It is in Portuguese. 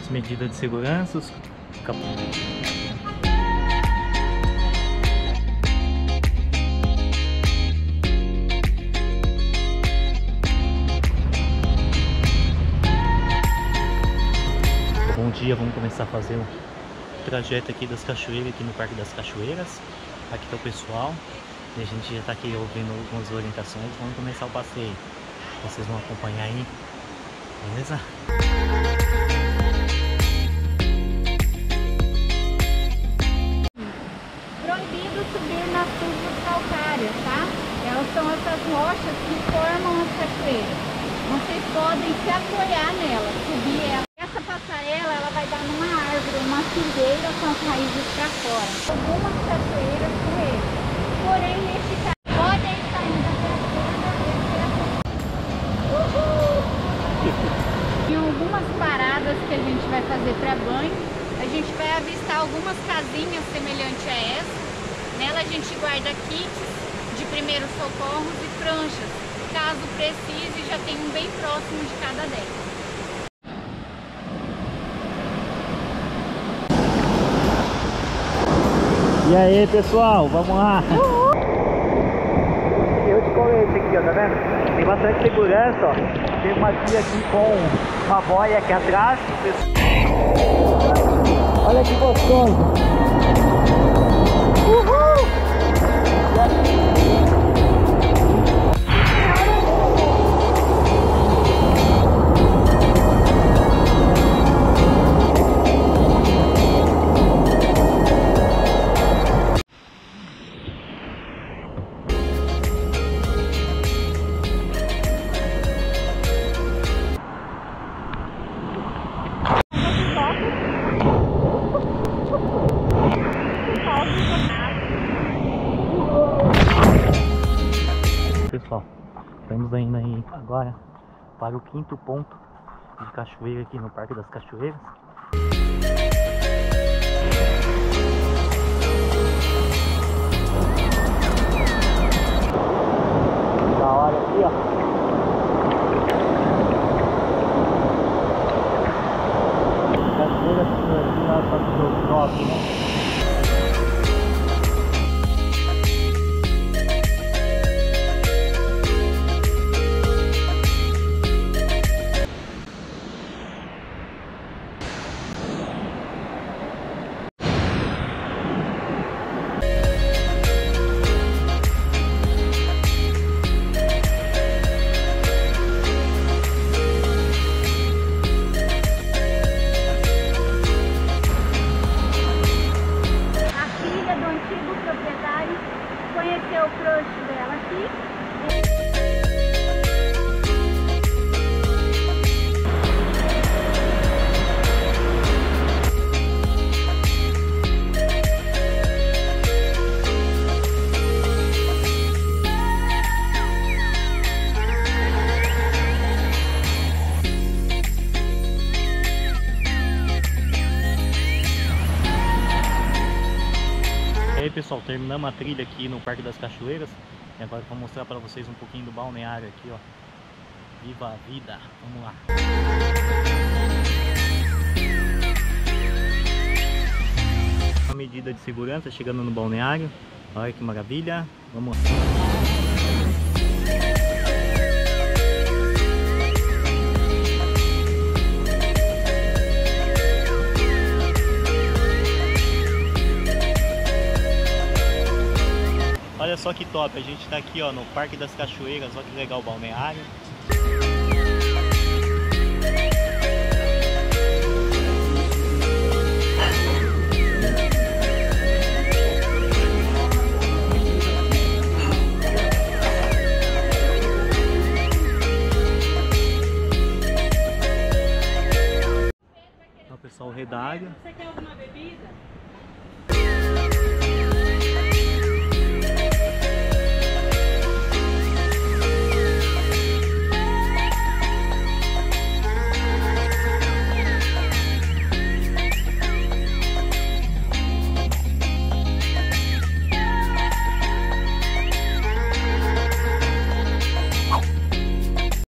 as medidas de segurança. Bom dia, vamos começar a fazer um trajeto aqui das cachoeiras, aqui no Parque das Cachoeiras. Aqui está o pessoal e a gente já está aqui ouvindo algumas orientações. Vamos começar o passeio. Vocês vão acompanhar aí, beleza? Proibido subir nas tubos calcárias, tá? Elas são essas rochas que formam as cachoeiras. Vocês podem se apoiar nela, subir ela. Essa passarela ela vai dar numa árvore, uma figueira com as raízes para fora. Algumas cachoeiras com ele. Porém, nesse caso, podem sair da cachoeira. Em algumas paradas que a gente vai fazer para banho, a gente vai avistar algumas casinhas semelhantes a essa. Nela a gente guarda kits de primeiros socorros e pranchas. Caso precise, já tem um bem próximo de cada delas. E aí, pessoal, vamos lá! Eu de colete aqui, ó, tá vendo? Tem bastante segurança, ó. Tem uma tia aqui com uma boia aqui atrás. Olha que gostoso! Uhul! Pessoal, estamos indo aí agora para o 5º ponto de cachoeira aqui no Parque das Cachoeiras. Da hora aqui, ó. Cachoeira aqui, ó, só que do top, né? Conhecer o crush dela aqui. E aí, pessoal, terminamos a trilha aqui no Parque das Cachoeiras e agora eu vou mostrar para vocês um pouquinho do balneário aqui, ó. Viva a vida! Vamos lá! Uma medida de segurança chegando no balneário. Olha que maravilha! Vamos lá! Olha só que top, a gente tá aqui, ó, no Parque das Cachoeiras. Olha que legal o balneário.